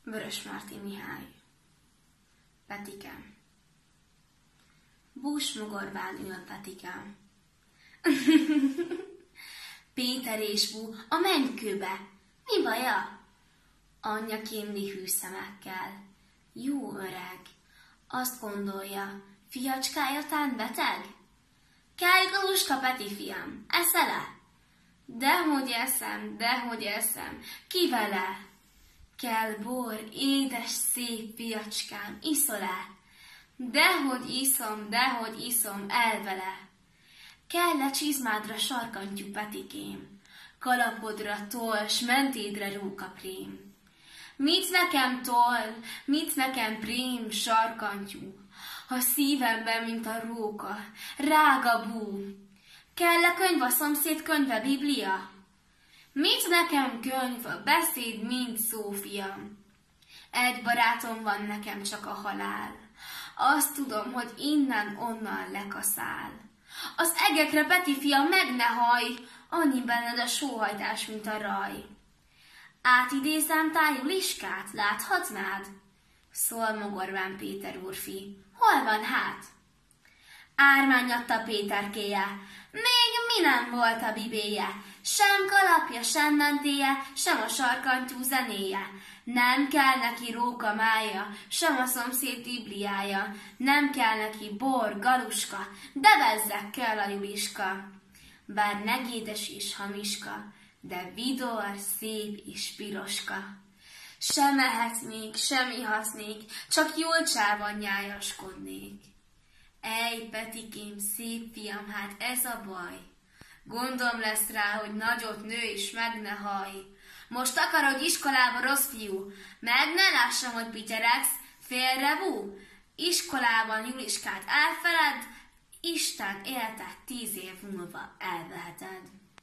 Vörösmarty Mihály. Petikem. Búsmogorván ül Petikem. Péter és Bú a mennykőbe. Mi baja? Anyja kémli hű szemekkel. Jó öreg. Azt gondolja, fiacskája tán beteg? Kelj, Galuska, Peti fiam, eszel-e? Dehogy eszem, ki vele? Kell bor, édes, szép fiacskám, iszol-e? Dehogy iszom, el vele. Kell-e csizmádra sarkantyú, Petikém? Kalapodra toll, s mentédre rókaprém. Mit nekem toll, mit nekem prém, sarkantyú, ha szívemben, mint a róka, rága bú. Kell-e könyv a szomszéd könyve, Biblia? Mit nekem könyv, a beszéd, mint szófiam? Egy barátom van nekem, csak a halál. Azt tudom, hogy innen-onnan lekaszál. Az egekre, Peti fiam, meg ne hajj, annyi benned a sóhajtás, mint a raj. Átidézem tájú Liskát, láthatnád? Szól mogorván Péter úrfi. Hol van hát? Ármányatta Péterkéje, még mi nem volt a bibéje, sem kalapja, sem mentéje, sem a sarkantyú zenéje. Nem kell neki róka mája, sem a szomszéd bibliája, nem kell neki bor, Galuska, de bezzeg kell a Juliska. Bár negédes is hamiska, de vidor, szép és piroska. Sem ehetnék, sem ihasznék, csak Julcsában nyájaskodnék. Ej, Petikém, szép fiam, hát ez a baj. Gondom lesz rá, hogy nagyot nő és meg ne haj. Most akarod iskolába, rossz fiú, meg ne lássam, hogy pityeregsz, félrebú. Iskolában Juliskát elfeled, Isten éltet 10 év múlva elveheted.